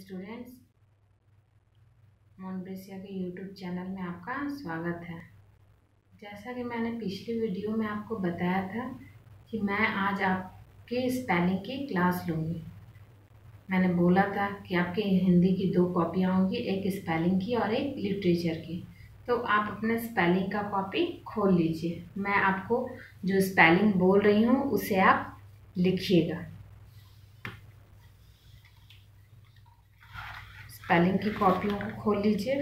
Students, मोन्टेसिया के YouTube channel में आपका स्वागत है। जैसा कि मैंने पिछली वीडियो में आपको बताया था कि मैं आज आपके स्पेलिंग की क्लास लूँगी। मैंने बोला था कि आपके हिंदी की 2 कॉपियाँ होंगी, एक स्पेलिंग की और एक लिटरेचर की। तो आप अपने स्पेलिंग का कॉपी खोल लीजिए। मैं आपको जो स्पेलिंग बोल रही हूँ उसे आप लिखिएगा। स्पेलिंग की कॉपियों को खोल लीजिए।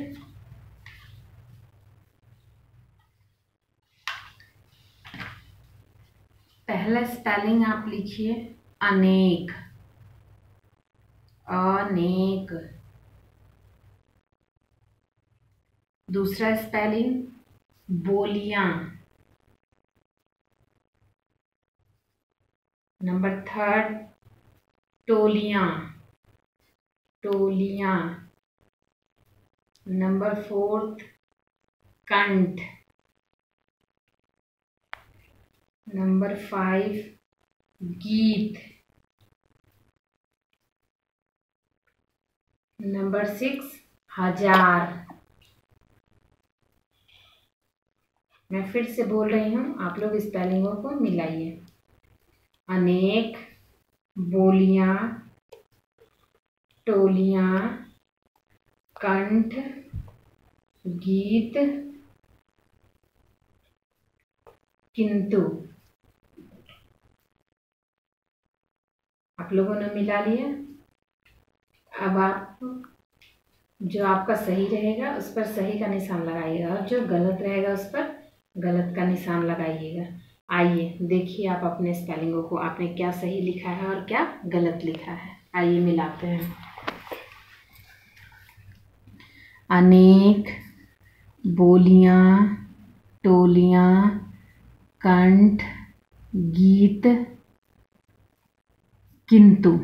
पहला स्पेलिंग आप लिखिए अनेक, अनेक। दूसरा स्पेलिंग बोलियां। नंबर 3 टोलियां, टोलियां। नंबर 4 कंठ। नंबर 5 गीत। नंबर 6 हजार। मैं फिर से बोल रही हूँ, आप लोग स्पेलिंगों को मिलाइए। अनेक, बोलियां, टोलियां, कंठ, गीत, किंतु। आप लोगों ने मिला लिया। अब आप जो आपका सही रहेगा उस पर सही का निशान लगाइएगा और जो गलत रहेगा उस पर गलत का निशान लगाइएगा। आइए देखिए आप अपने स्पेलिंगों को, आपने क्या सही लिखा है और क्या गलत लिखा है। आइए मिलाते हैं। अनेक, बोलियां, टोलियां, कंठ, गीत, किंतु।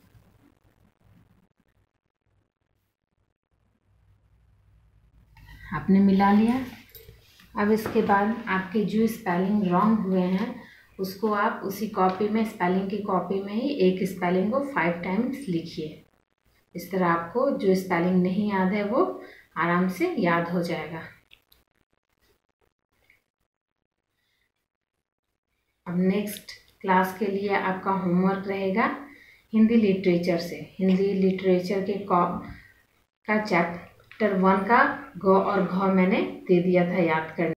आपने मिला लिया। अब इसके बाद आपके जो स्पेलिंग रॉन्ग हुए हैं उसको आप उसी कॉपी में, स्पेलिंग की कॉपी में ही एक स्पेलिंग को 5 टाइम्स लिखिए। इस तरह आपको जो स्पेलिंग नहीं याद है वो आराम से याद हो जाएगा। अब नेक्स्ट क्लास के लिए आपका होमवर्क रहेगा हिंदी लिटरेचर से। हिंदी लिटरेचर के का चैप्टर 1 का ग और घ मैंने दे दिया था याद करने।